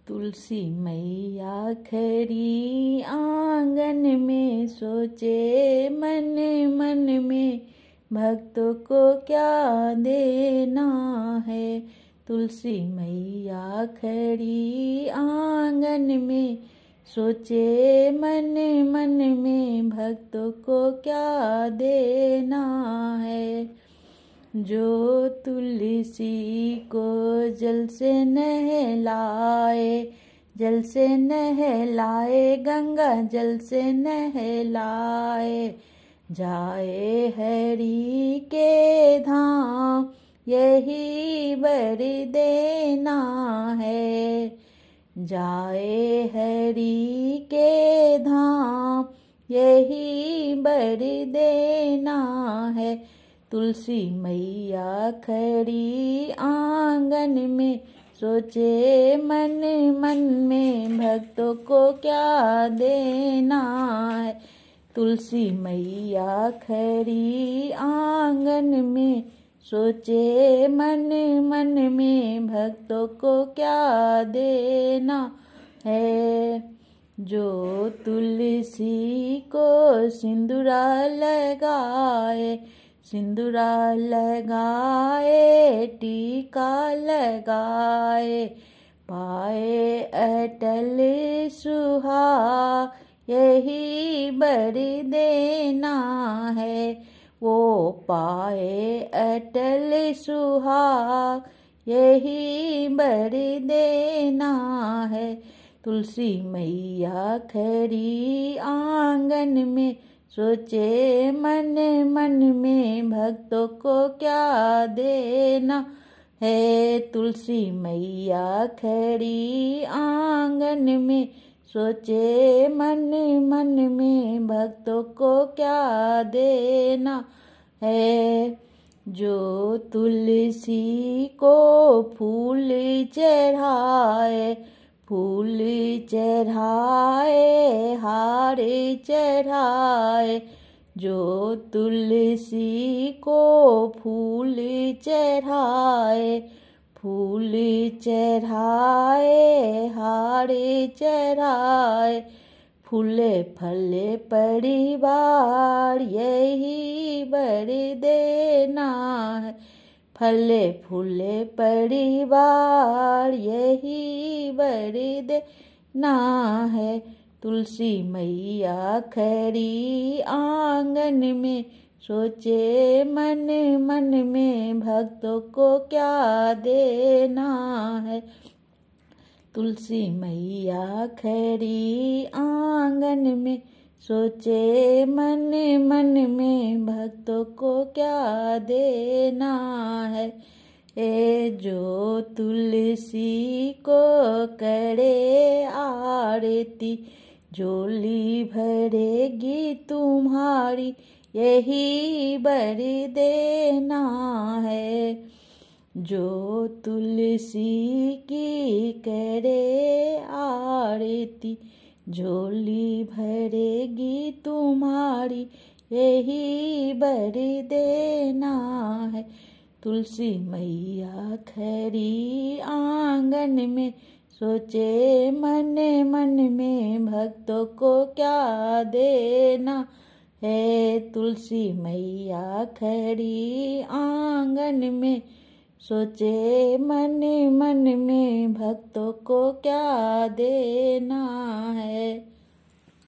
तुलसी मैया खड़ी आंगन में, सोचे मन मन में भक्तों को क्या देना है। तुलसी मैया खड़ी आंगन में, सोचे मन मन में भक्तों को क्या देना है। जो तुलसी को जल से नहलाए, जल से नहलाए, गंगा जल से नहलाए, जाए हरि के धाम यही वर देना है। जाए हरि के धाम यही वर देना है। तुलसी मैया खड़ी आंगन में, सोचे मन मन में भक्तों को क्या देना है। तुलसी मैया खड़ी आंगन में, सोचे मन मन में भक्तों को क्या देना है। जो तुलसी को सिंदूरा लगाए, सिंदूरा लगाए, टीका लगाए, पाए अटल सुहाग यही वर देना है। वो पाए अटल सुहाग यही वर देना है। तुलसी मैया खड़ी आंगन में, सोचे मन मन में भक्तों को क्या देना है। तुलसी मैया खड़ी आंगन में, सोचे मन मन में भक्तों को क्या देना है। जो तुलसी को फूल चढ़ाए, फूल चढ़ाए, हार चढ़ाए, जो तुलसी को फूल चढ़ाए, फूल चढ़ाए, हार चढ़ाए, फूले फले परिवार यही वर देना है। फले फूले परिवार यही वर देना है। तुलसी मैया खड़ी आंगन में, सोचे मन मन में भक्तों को क्या देना है। तुलसी मैया खड़ी आंगन में, सोचे मन मन में भक्तों को क्या देना है। ए जो तुलसी को करे आरती, झोली भरेगी तुम्हारी यही वर देना है। जो तुलसी की करे आरती, झोली भरेगी तुम्हारी यही वर देना है। तुलसी मैया खड़ी आंगन में, सोचे मन मन में भक्तों को क्या देना है। तुलसी मैया खड़ी आंगन में, सोचे मन मन में भक्तों को क्या देना